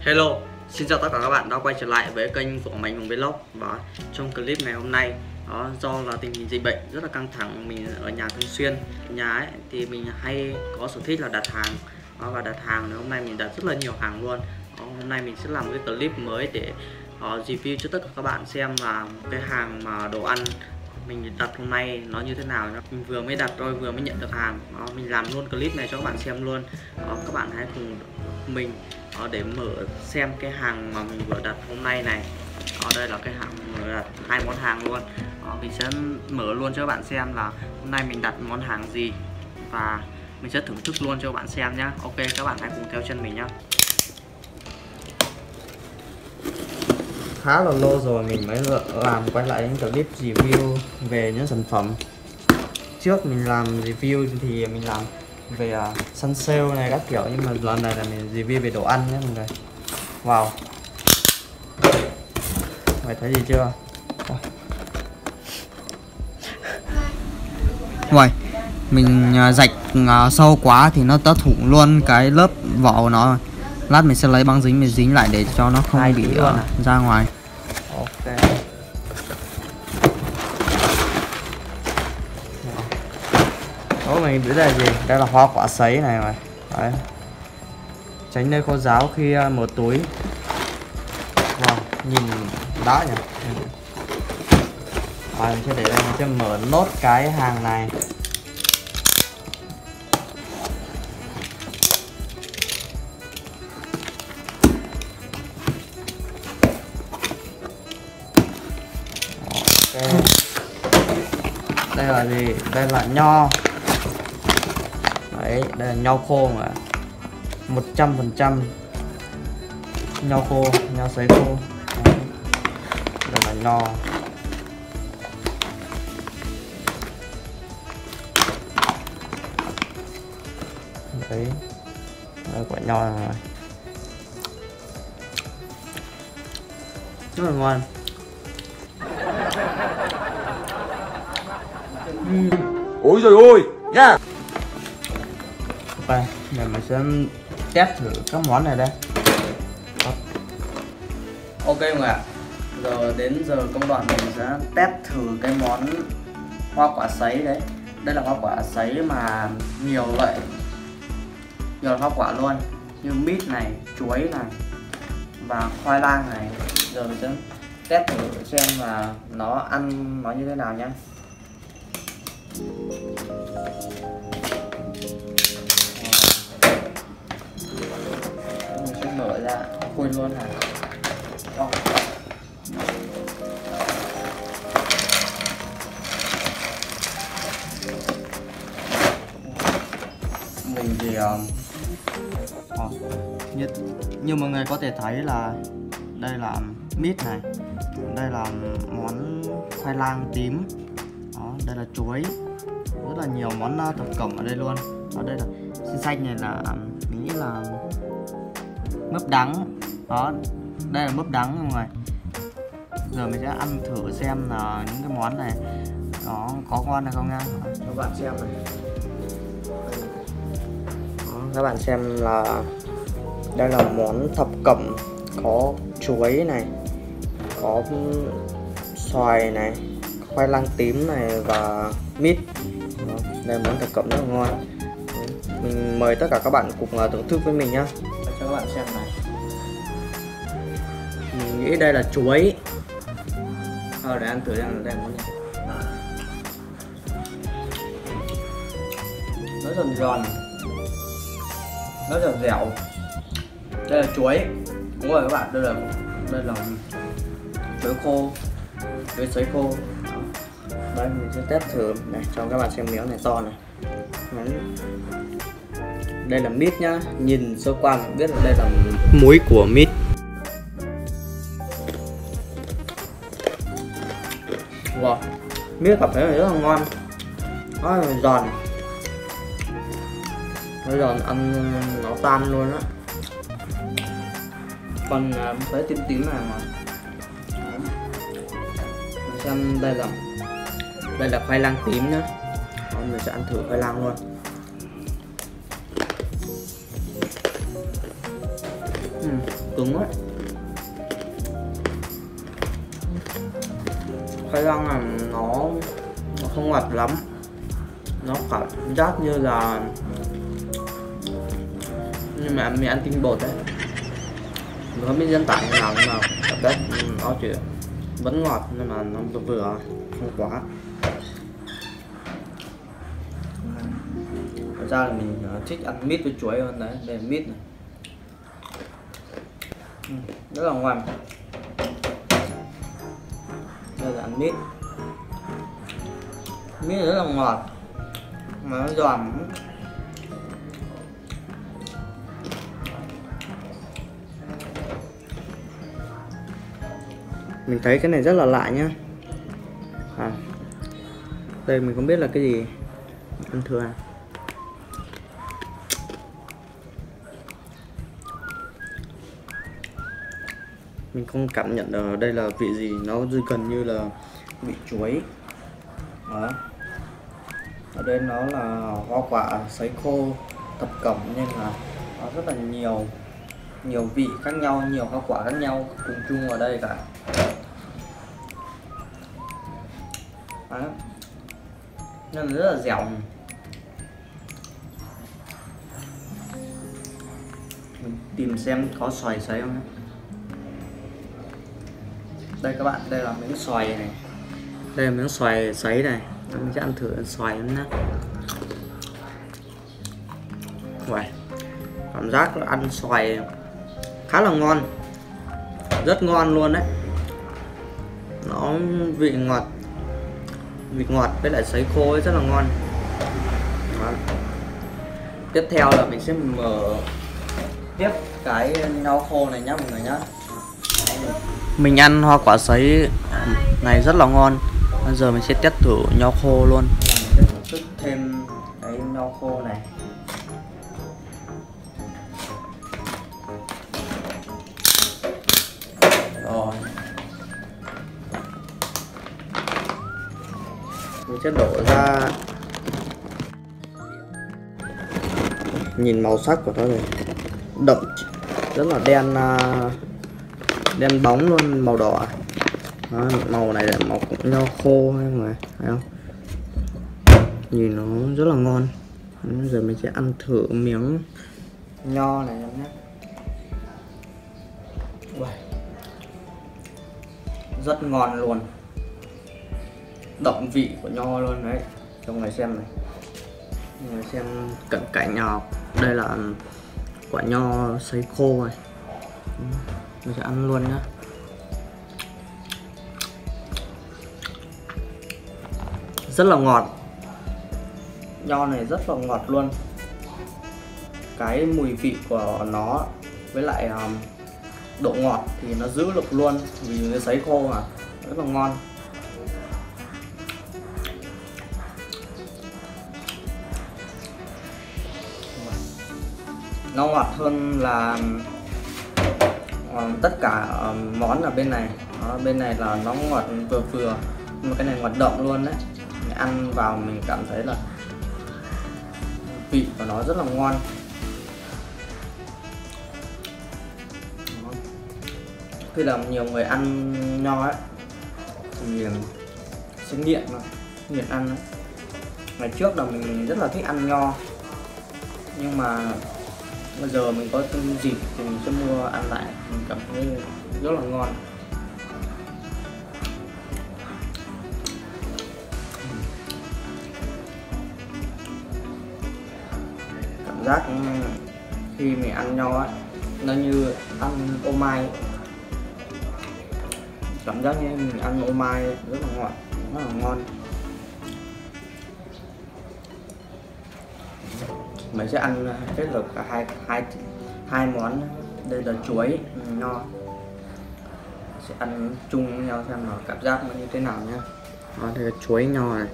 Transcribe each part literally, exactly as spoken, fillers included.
Hello, xin chào tất cả các bạn đã quay trở lại với kênh của Mạnh Hùng Vlog. Và trong clip ngày hôm nay đó, do là tình hình dịch bệnh rất là căng thẳng, mình ở nhà thường xuyên nhà ấy, thì mình hay có sở thích là đặt hàng đó, và đặt hàng hôm nay mình đặt rất là nhiều hàng luôn đó, hôm nay mình sẽ làm cái clip mới để uh, review cho tất cả các bạn xem là cái hàng mà đồ ăn mình đặt hôm nay nó như thế nào nhá. Mình vừa mới đặt rồi, vừa mới nhận được hàng đó, mình làm luôn clip này cho các bạn xem luôn đó, các bạn hãy cùng mình đó, để mở xem cái hàng mà mình vừa đặt hôm nay này. Đó, đây là cái hàng vừa đặt hai món hàng luôn đó, mình sẽ mở luôn cho các bạn xem là hôm nay mình đặt món hàng gì và mình sẽ thưởng thức luôn cho các bạn xem nhá. Ok, các bạn hãy cùng theo chân mình nhá. Khá là lâu rồi mình mới làm quay lại những clip review về những sản phẩm. Trước mình làm review thì mình làm về uh, săn sale này các kiểu, nhưng mà lần này là mình review về đồ ăn nhé mọi người. Wow, mày thấy gì chưa? Rồi mình uh, rạch uh, sâu quá thì nó đã thủng luôn cái lớp vỏ của nó. Lát mình sẽ lấy băng dính mình dính lại để cho nó không bị uh, ra ngoài. Ok. Đó, mình biết là gì? Đây là hoa quả sấy này rồi. Đấy. Tránh nơi khô ráo khi mở túi. Wow, nhìn đã nhỉ. Rồi, mình sẽ để đây, mình sẽ mở nốt cái hàng này. Ok. Đây là gì? Đây là nho. Đấy, đây là nho khô mà một trăm phần trăm nho khô, nho sấy khô. Đấy. Đây là nho. Đấy, đây quả nho này. Rất là ngon. uhm. Ôi trời ơi nha. Yeah. Ok, giờ mình sẽ test thử các món này đây. Ok mọi người ạ, giờ đến giờ công đoạn mình sẽ test thử cái món hoa quả sấy đấy. Đây là hoa quả sấy mà nhiều loại, nhiều loại hoa quả luôn, như mít này, chuối này và khoai lang này. Giờ mình sẽ test thử xem là nó ăn nó như thế nào nhé. Mình sẽ mở ra khui luôn hả? Oh. Mình thì uh, oh. như, như mọi người có thể thấy là đây là mít này, đây là món khoai lang tím, đó, đây là chuối, rất là nhiều món uh, thập cẩm ở đây luôn. Ở đây là xanh xanh này là mình nghĩ là mướp đắng, đó, đây là mướp đắng mọi người. Giờ mình sẽ ăn thử xem là những cái món này nó có ngon hay không nha, cho các bạn xem này. Đó, các bạn xem là đây là món thập cẩm, có chuối này, có xoài này, khoai lang tím này và mít. Đó, đây là món thập cẩm rất là ngon. Mình mời tất cả các bạn cùng thưởng thức với mình nhá, cho các bạn xem này. Mình nghĩ đây là chuối. Ờ, để ăn thử xem đây món này. Nó giòn giòn, nó giòn dẻo. Đây là chuối, đúng rồi các bạn, đây là đây là chuối khô, chuối sấy khô. Đó. Đây mình sẽ test thử này cho các bạn xem miếng này to này. Đấy. Đây là mít nhá, nhìn sơ qua mình biết là đây là muối của mít. Wow, mít cảm thấy là rất là ngon, nó là giòn, nó giòn, ăn nó tan luôn á. Còn thấy tím tím này mà. Mình xem đây là đây là khoai lang tím nhá. Đó, mình sẽ ăn thử khoai lang luôn. uhm. cứng ấy. Khoai lang là nó, nó không ngọt lắm, nó cảm giác như là nhưng mà mình ăn tinh bột đấy, nó không biết diễn tả như nào nhưng mà cảm giác nó chỉ vẫn ngọt nhưng mà nó vừa vừa, không quá. Thật ra là mình thích ăn mít với chuối hơn đấy, đây là mít này, rất là ngon. Đây là ăn mít, mít rất là ngọt mà nó giòn. Mình thấy cái này rất là lạ nhá. À, đây mình không biết là cái gì, ăn thử à. Mình không cảm nhận được đây là vị gì, nó gần như là vị chuối. Đó. Ở đây nó là hoa quả sấy khô thập cẩm nên là nó rất là nhiều nhiều vị khác nhau, nhiều hoa quả khác nhau cùng chung ở đây cả. Đó. Nên là rất là dẻo. Mình tìm xem có xoài sấy không. Đây các bạn, đây là miếng xoài này, đây là miếng xoài sấy này, mình sẽ ăn thử xoài nhé. Wow. Cảm giác ăn xoài khá là ngon, rất ngon luôn đấy. Nó vị ngọt, vị ngọt với lại sấy khô ấy rất là ngon. Đó. Tiếp theo là mình sẽ mở tiếp cái nho khô này nhá mọi người nhá. Mình ăn hoa quả sấy này rất là ngon. Bây giờ mình sẽ test thử nho khô luôn. Mình sẽ thưởng thức thêm cái nho khô này. Rồi. Mình sẽ đổ ra. Nhìn màu sắc của nó này, đậm, rất là đen, đen bóng luôn, màu đỏ. Đó, màu này là màu cũng nho khô mọi người thấy không? Nhìn nó rất là ngon. Bây giờ mình sẽ ăn thử miếng nho này nhé. Wow. Rất ngon luôn, đậm vị của nho luôn đấy. Cho mọi người xem này, mọi người xem cận cảnh nho. Đây là quả nho sấy khô này, mình sẽ ăn luôn nhá. Rất là ngọt, nho này rất là ngọt luôn. Cái mùi vị của nó với lại um, độ ngọt thì nó giữ được luôn vì nó sấy khô mà, rất là ngon. Nó ngọt hơn là uh, tất cả uh, món ở bên này. Đó, bên này là nó ngọt vừa vừa, nhưng mà cái này ngọt đậm luôn đấy. Mình ăn vào mình cảm thấy là vị của nó rất là ngon. Đó. Khi là nhiều người ăn nho ấy thì sẽ nghiện mà, nghiện ăn ấy. Ngày trước là mình rất là thích ăn nho, nhưng mà bây giờ mình có dịp thì mình sẽ mua ăn lại, mình cảm thấy rất là ngon. Cảm giác khi mình ăn nho ấy, nó như ăn ô mai. Cảm giác như mình ăn ô mai rất là ngọt, rất là ngon. Mình sẽ ăn kết hợp cả hai hai hai món. Đây là chuối nho, sẽ ăn chung với nhau xem nó cảm giác nó như thế nào nhé. Đó, đây là chuối nho này.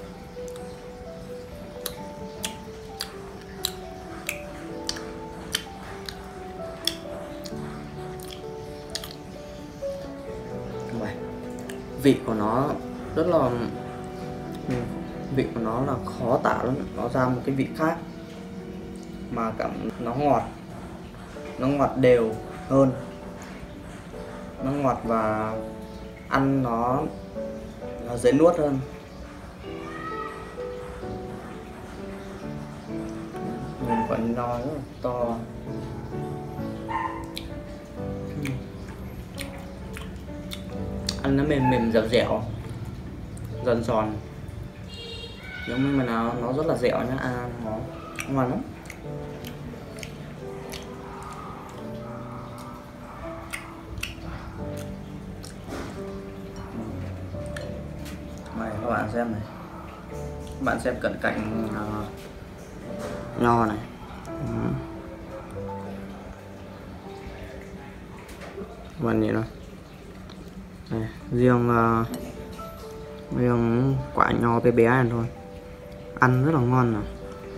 Vị của nó rất là vị của nó là khó tả lắm, nó ra một cái vị khác mà cảm nó ngọt, nó ngọt đều hơn nó ngọt và ăn nó nó dễ nuốt hơn. Mình quả nho rất là to. Ăn nó mềm mềm dẻo dẻo, giòn giòn, nhưng mà nó nó rất là dẻo nhá, ăn nó ngon lắm. Này các bạn xem này, các bạn xem cận cảnh uh, nho này. Uh. Các bạn nhìn nào. Đây, riêng uh, riêng quả nho bé bé này thôi, ăn rất là ngon này.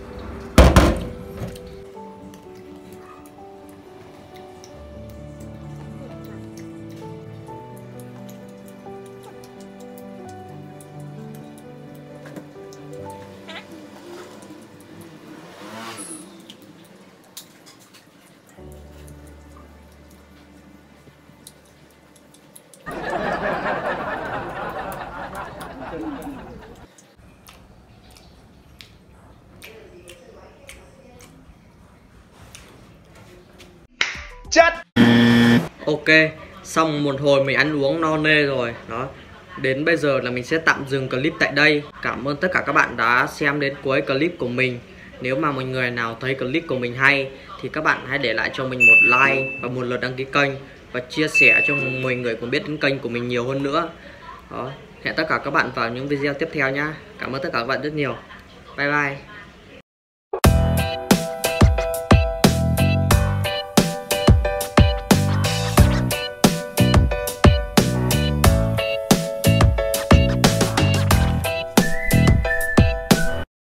Chết. Ok, xong một hồi mình ăn uống no nê rồi đó. Đến bây giờ là mình sẽ tạm dừng clip tại đây. Cảm ơn tất cả các bạn đã xem đến cuối clip của mình. Nếu mà mọi người nào thấy clip của mình hay thì các bạn hãy để lại cho mình một like và một lượt đăng ký kênh, và chia sẻ cho mọi người cùng biết đến kênh của mình nhiều hơn nữa đó. Hẹn tất cả các bạn vào những video tiếp theo nhá. Cảm ơn tất cả các bạn rất nhiều. Bye bye.